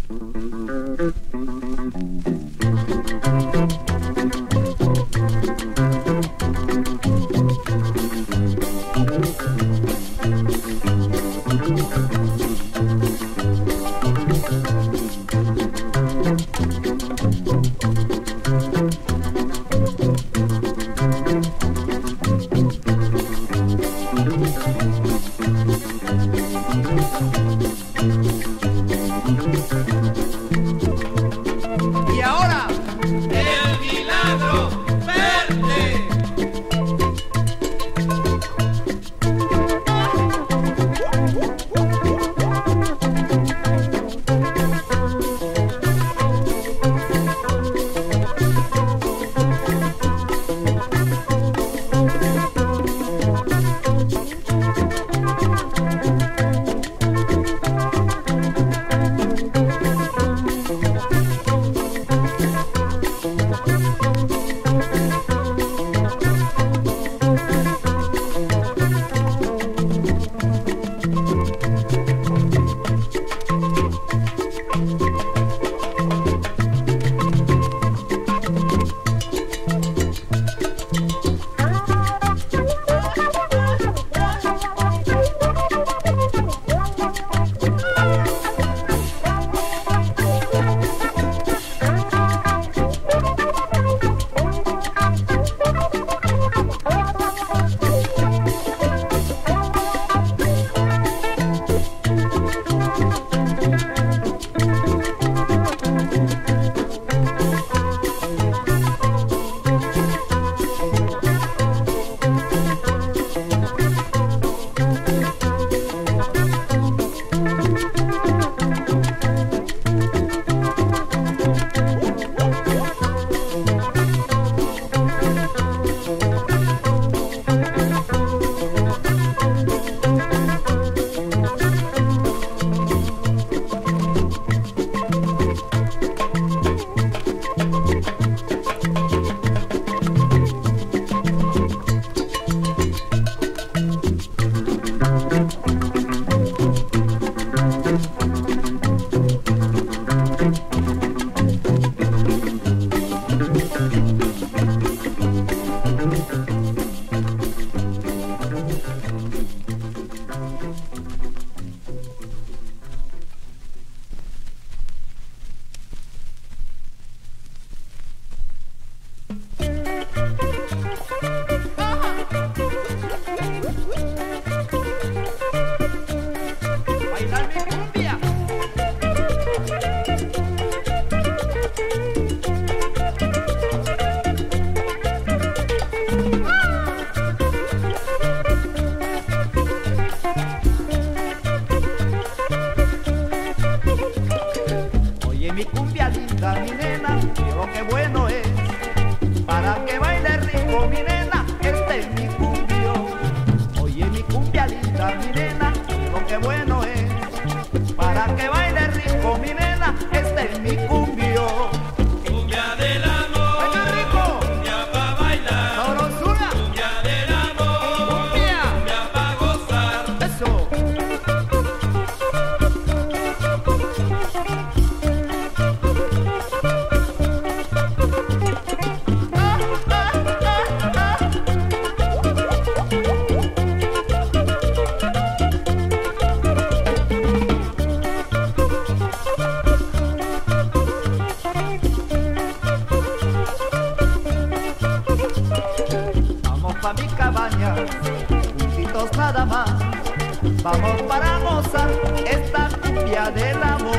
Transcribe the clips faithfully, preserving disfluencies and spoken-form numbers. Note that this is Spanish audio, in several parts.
Vamos para gozar esta cumbia del amor.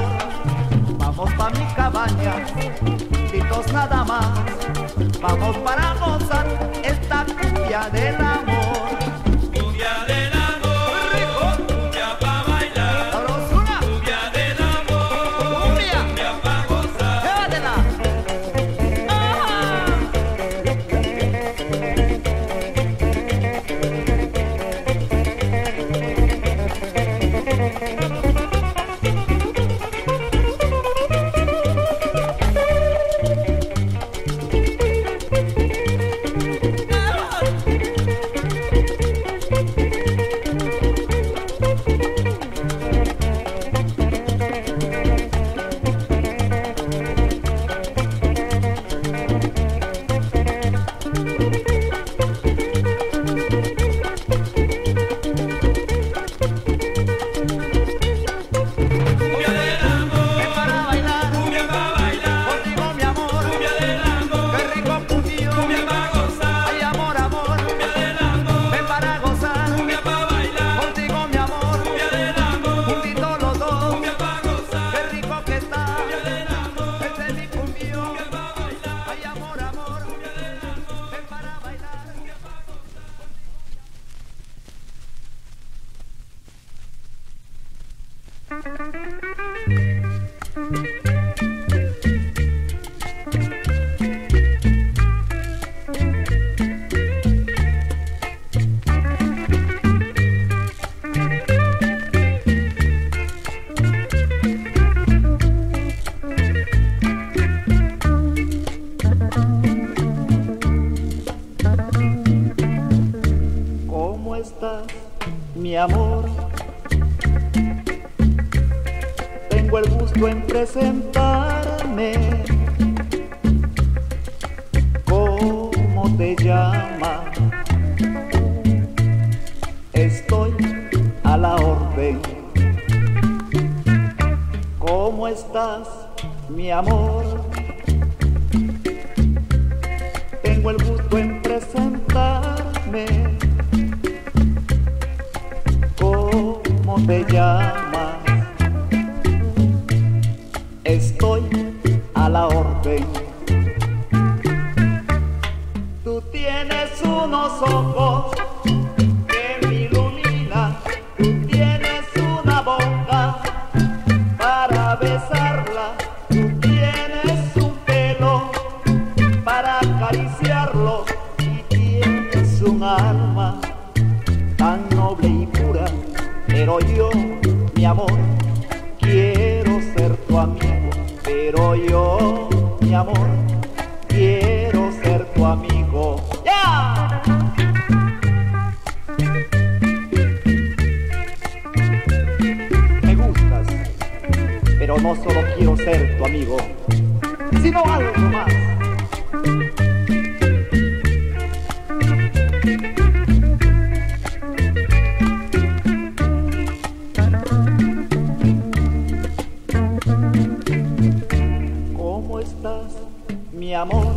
Vamos pa' mi cabaña, juntitos nada más. Vamos para gozar esta cumbia del amor. Cumbia del amor, cumbia pa' bailar. Sabrosura. Cumbia del amor, Cumbia. cumbia pa' gozar. Llévatela. ¡Ah! Tengo el gusto en presentarme. ¿Cómo te llamas? Estoy a la orden. ¿Cómo estás, mi amor? Tengo el gusto en presentarme. ¿Cómo te llamas? Estoy a la orden. Tú tienes unos ojos que me iluminan. Tú tienes una boca para besarla. Tú tienes un pelo para acariciarlo. Y tienes un alma tan noble y pura. Pero yo, mi amor, quiero ser tu amigo. Pero yo, mi amor, quiero ser tu amigo. ¡Ya! Me gustas, pero no solo quiero ser tu amigo, sino algo más. ¿Cómo estás, mi amor?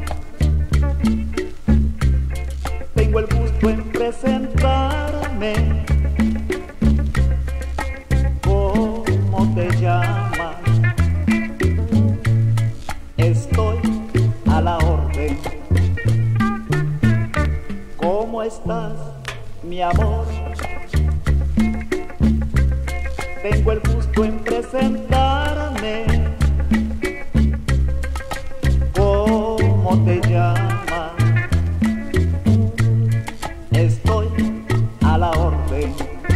Tengo el gusto en presentarme. ¿Cómo te llamas? Estoy a la orden. ¿Cómo estás, mi amor? Tengo el gusto en presentarme. ¿Cómo te llamas? Estoy a la orden.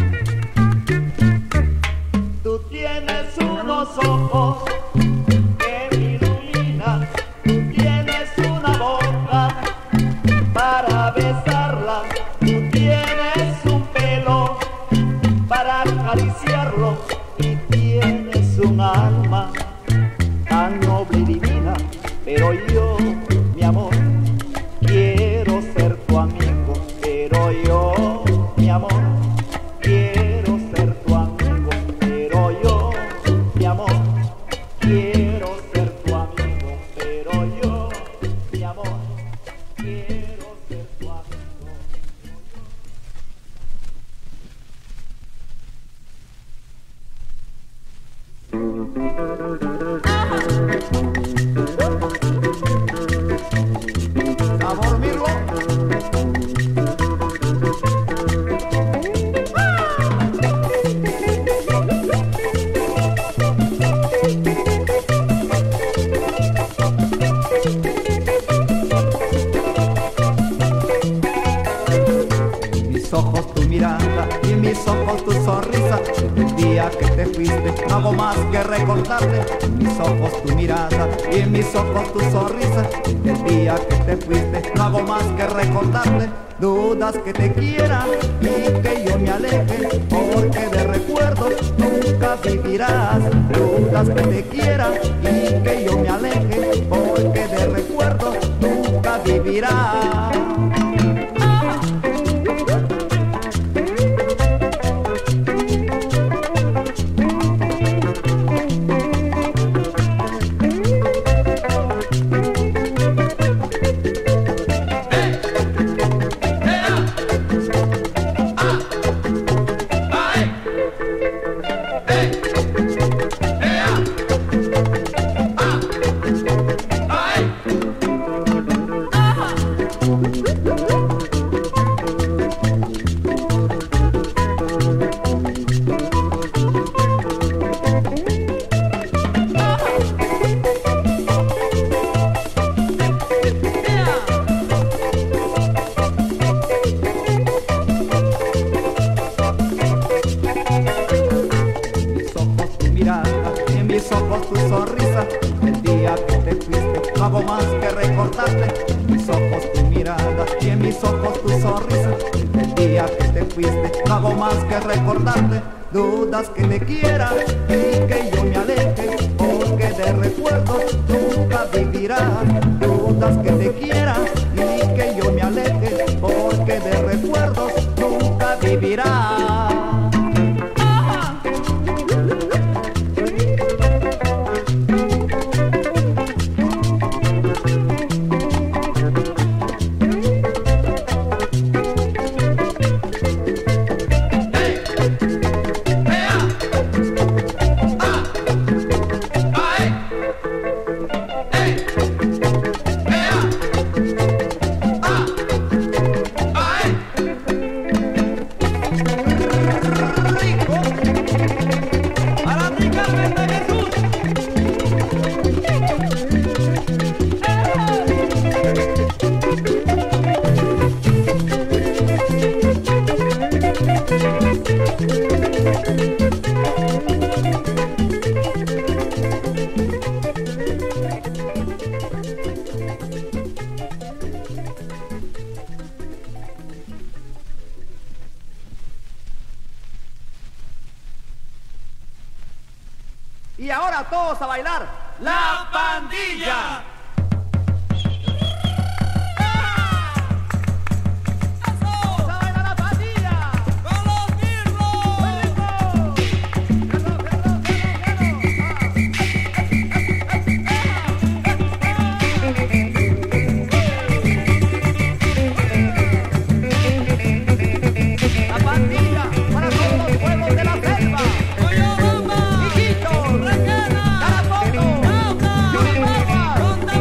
Tú tienes unos ojos que me iluminan. Tú tienes una boca para besarla. Tú tienes un pelo para acariciarlo. Y tienes un alma tan noble y divina. Pero yo, mi amor, quiero ser tu amigo. Pero yo, mi amor, quiero ser tu amigo. Pero yo, mi amor, quiero ser tu amigo. Pero yo, mi amor, quiero ser tu amigo. Amor Mirlo. Mis ojos tu mirada y en mis ojos tu sonrisa. Desde el día que te fuiste no hago más que recordarte. En mis ojos tu mirada y en mis ojos tu sonrisa. Desde el día que te fuiste no hago más que recordarte. Dudas que te quiera y que yo me aleje, porque de recuerdos nunca vivirás. Dudas que te quiera y que yo me aleje, porque de recuerdos nunca vivirás. hago más que recordarte. En mis ojos tu mirada y en mis ojos tu sonrisa. Desde el día que te fuiste no hago más que recordarte. Dudas que te quiera y que yo me aleje. de recuerdos nunca vivirás. Dudas que te quiera y que yo me aleje, porque de recuerdos nunca vivirás. Y ahora todos a bailar La Pandilla. Carapoto, Yuribaba,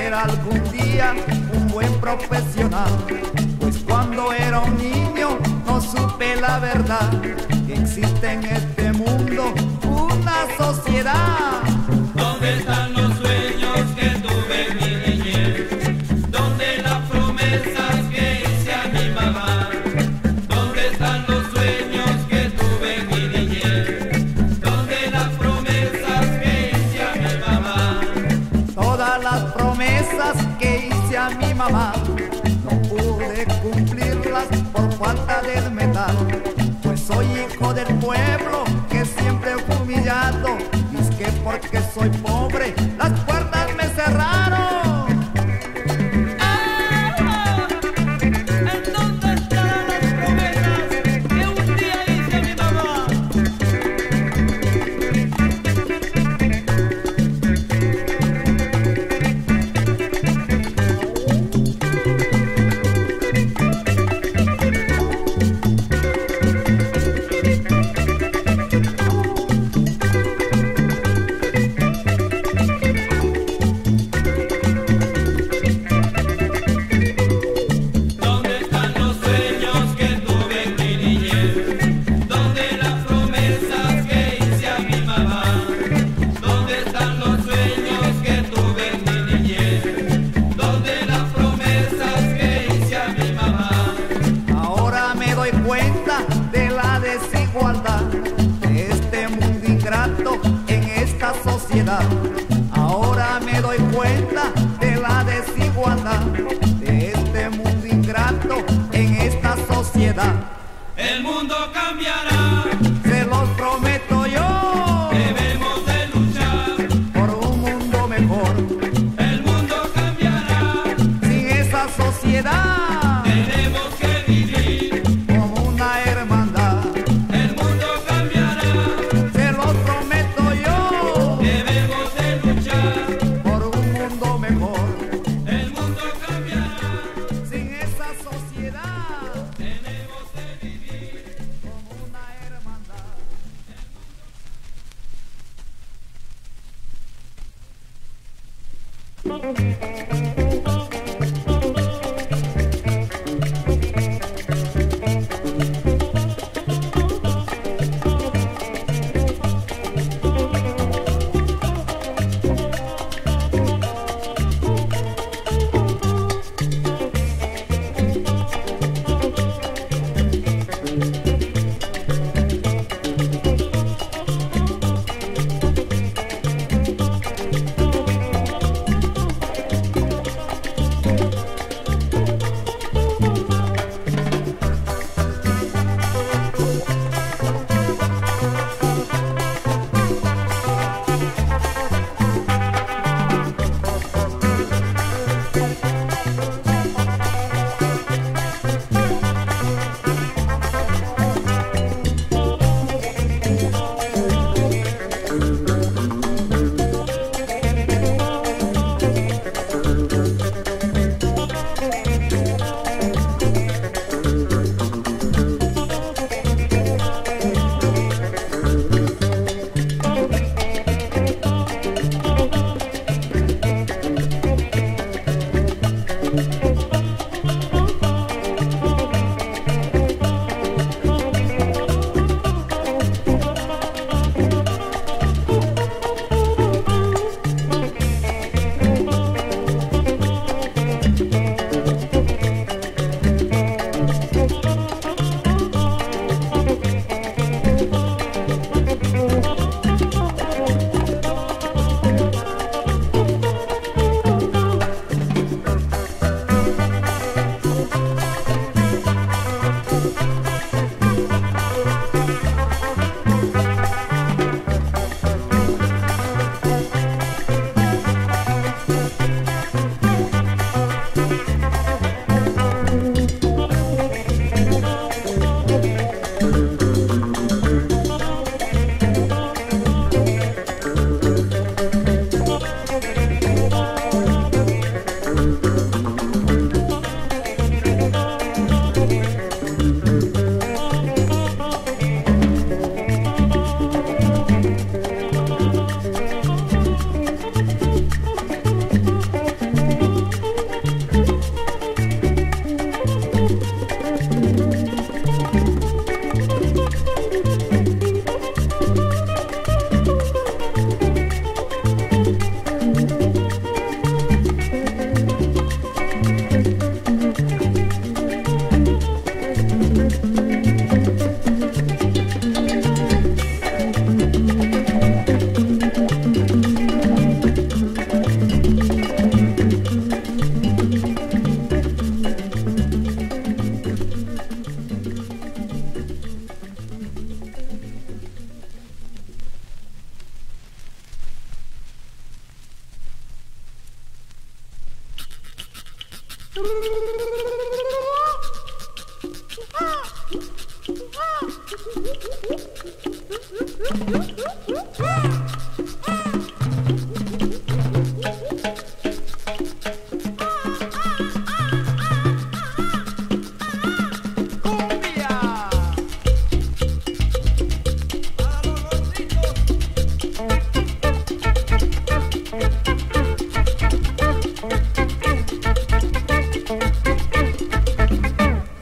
ser algún día un buen profesional, pues cuando era un niño no supe la verdad, que existe en este mundo una sociedad. ¿Dónde están los sueños que tuve en mi niñez? ¿Dónde las promesas que hice a mi mamá? ¿Dónde están los sueños que tuve en mi niñez? ¿Dónde las promesas que hice a mi mamá? Todas las promesas que hice a mi mamá no pude cumplirlas por falta del metal, pues soy hijo del pueblo que siempre fue humillado, y es que porque soy pobre las puertas me cerraron. ¿En dónde estarán las promesas que un día hice a mi mamá? De la desigualdad de este mundo ingrato en esta sociedad. Ahora me doy cuenta de la desigualdad de este mundo ingrato en esta sociedad. El mundo cambiará, se los prometo yo. Debemos de luchar por un mundo mejor. El mundo cambiará, sin esa sociedad tenemos que vivir como una hermandad. El mundo cambiará, se los prometo yo. Debemos de luchar por un mundo mejor. El mundo cambiará, sin esa sociedad tenemos que vivir como una hermandad.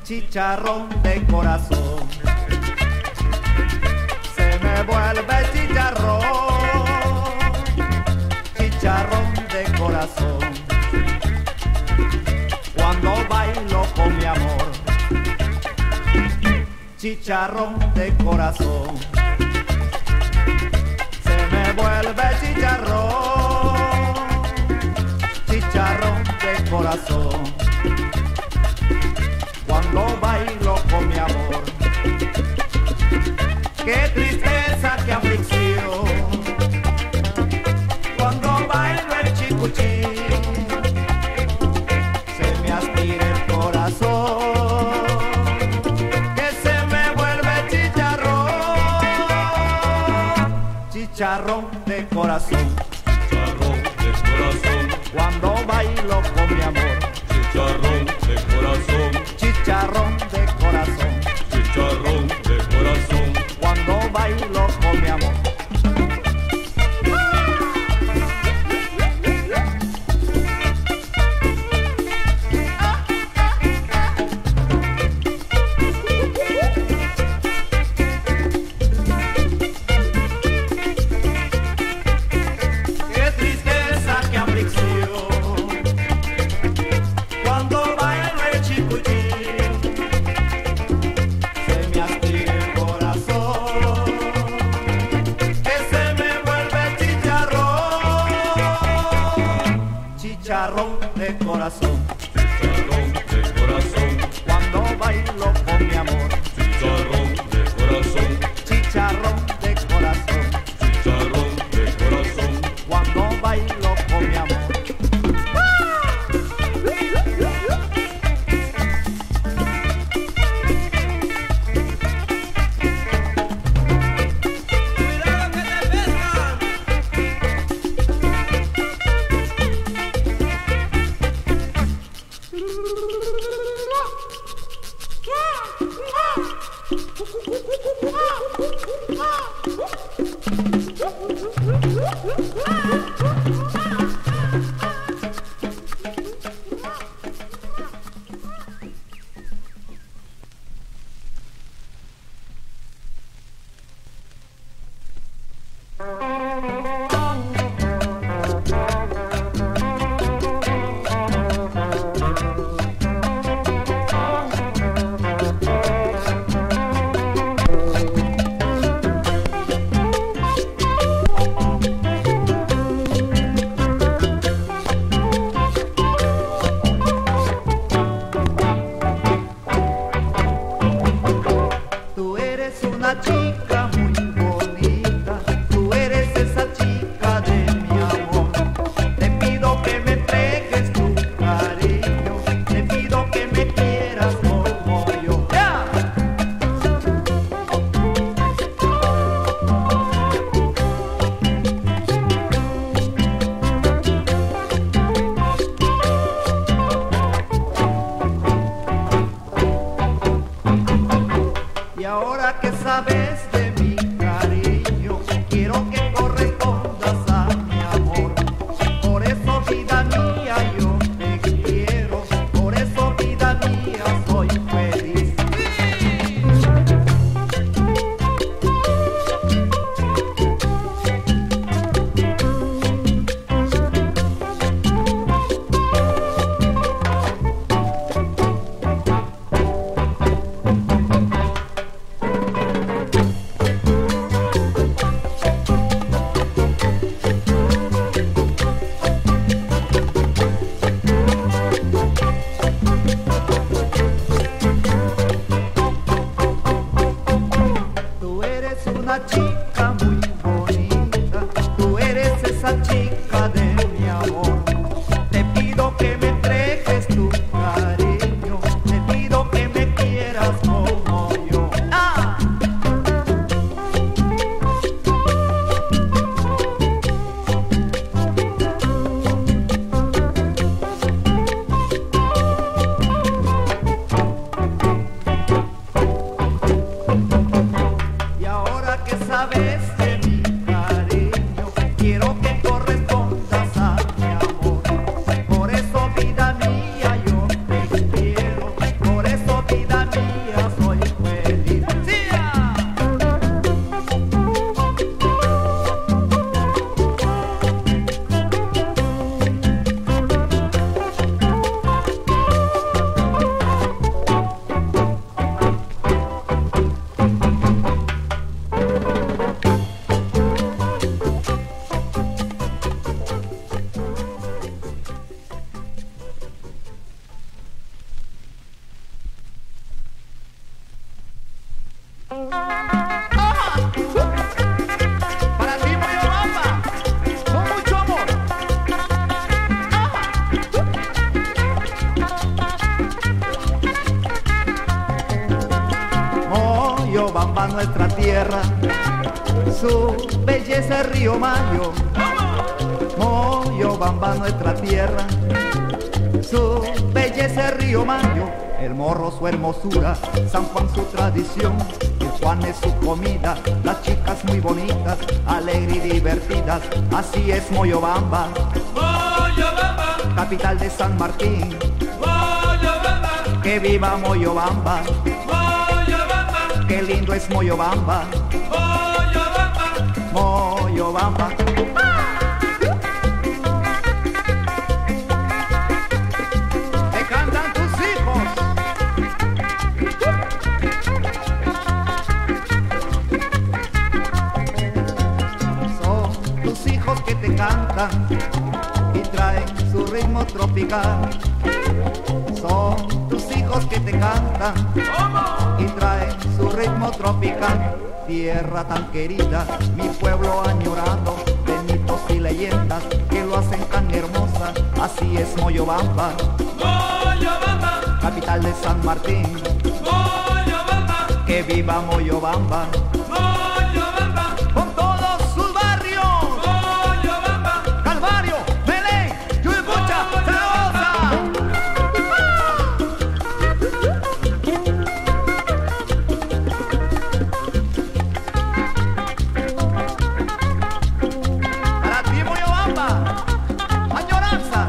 chicharrón de corazón. Se me vuelve chicharrón, chicharrón de corazón. Cuando bailo con mi amor, chicharrón de corazón. Se me vuelve chicharrón, chicharrón de corazón. Cuando bailo con mi amor, qué tristeza, qué aflicción. Cuando bailo el chicuchín, se me aspira el corazón, que se me vuelve chicharrón, chicharrón de corazón. Chicharrón de corazón. Cuando bailo con mi amor, Chicharrón de corazón. chicharrón de corazón. Chicharrón de corazón. Cuando bailo con mi amor. Qué tristeza, qué aflicción. Cuando bailo el chicuchín, se me aspira el corazón, que se me vuelve chicharrón, chicharrón de corazón. Chicharrón de corazón. Cuando bailo con mi amor, Chicharrón de corazón. chicharrón de corazón. Chicharrón de corazón. Cuando bailo con mi amor. ¡Cuidado que te pescan! Tú eres una chica muy bonita, tú eres esa chica de mi amor. Te pido que me entregues tu cariño, te pido que me quieras como yo. ¡Ya! Y ahora que sabes de mi cariño, quiero que correspondas a mi amor. Por eso, vida mía, yo te quiero. Por eso, vida mía, soy feliz. Para ti, Moyobamba, con mucho amor. Moyobamba, nuestra tierra, su belleza es Río Mayo. Moyobamba, nuestra tierra, su belleza es Río Mayo. El Morro su hermosura, San Juan su tradición, el Juan es su comida, las chicas muy bonitas, alegres y divertidas, así es Moyobamba. Moyobamba, Capital de San Martín, Moyobamba, que viva Moyobamba, Moyobamba, qué lindo es Moyobamba, Moyobamba, Moyobamba. Te cantan tus hijos. Son tus hijos que te cantan y traen su ritmo tropical. Son tus hijos que te cantan y traen su ritmo tropical. Tierra tan querida, mi pueblo añorado, de mitos y leyendas que lo hacen tan hermosa, así es Moyobamba. Moyobamba, Capital de San Martín, Moyobamba, que viva Moyobamba, Moyobamba, con todos sus barrios, Moyobamba, Calvario, Belén, Yuipucha, Zaragoza. Para ti, Moyobamba, añoranzas.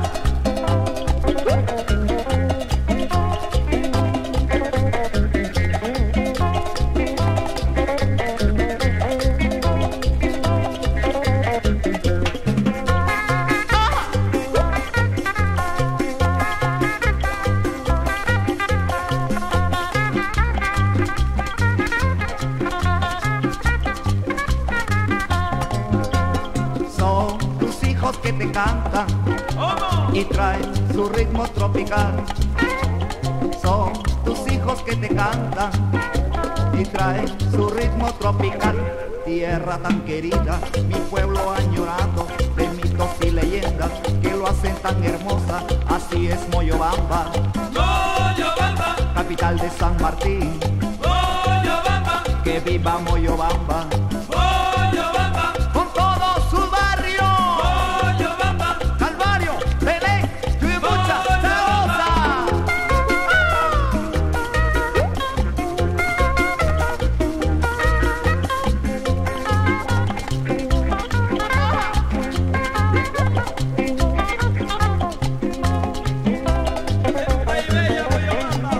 Son tus hijos que te cantan ¿cómo? y traen su ritmo tropical. Son tus hijos que te cantan y traen su ritmo tropical. Tierra tan querida, mi pueblo añorado, de mitos y leyendas que lo hacen tan hermosa, así es Moyobamba. Moyobamba, Capital de San Martín, Moyobamba, que viva Moyobamba, Moyobamba, con todos sus barrios, Moyobamba, Calvario, Belén, Yuipucha, Zaragoza. ay bella Moyobamba.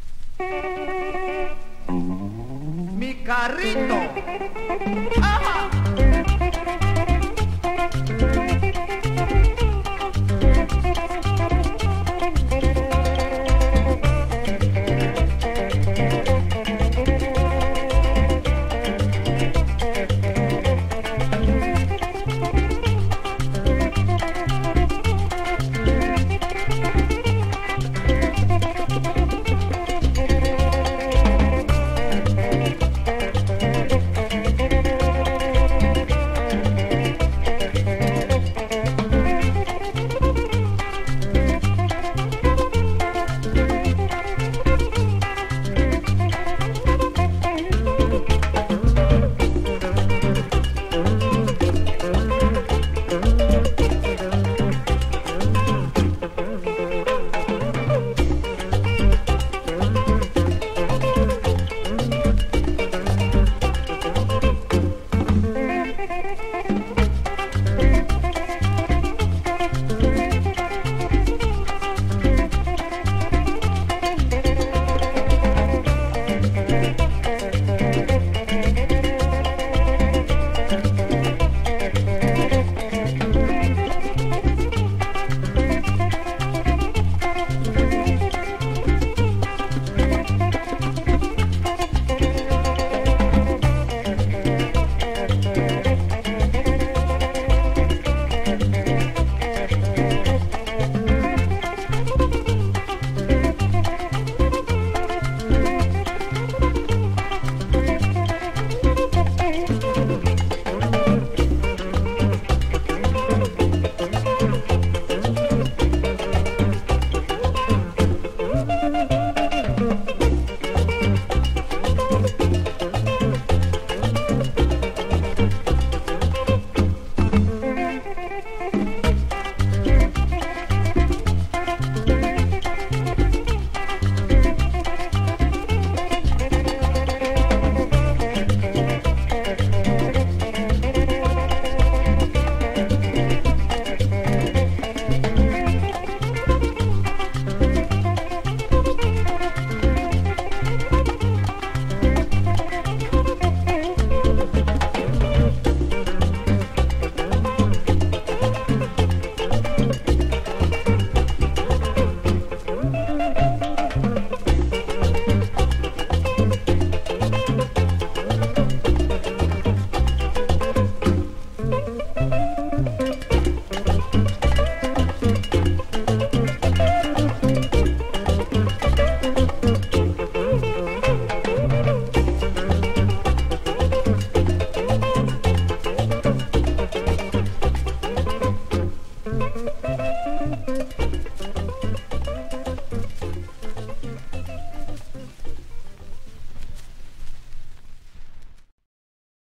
Mi carrito. ¡Ajá!